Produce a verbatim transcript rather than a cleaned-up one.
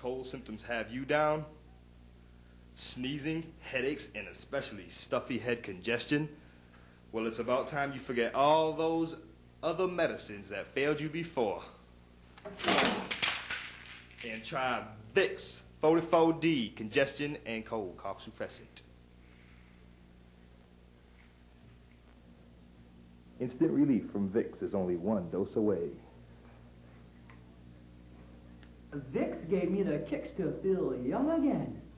cold symptoms have you down, sneezing, headaches, and especially stuffy head congestion, well, it's about time you forget all those other medicines that failed you before. And try VICKS forty-four D, congestion and cold cough suppressant. Instant relief from VICKS is only one dose away. VICKS gave me the kicks to feel young again.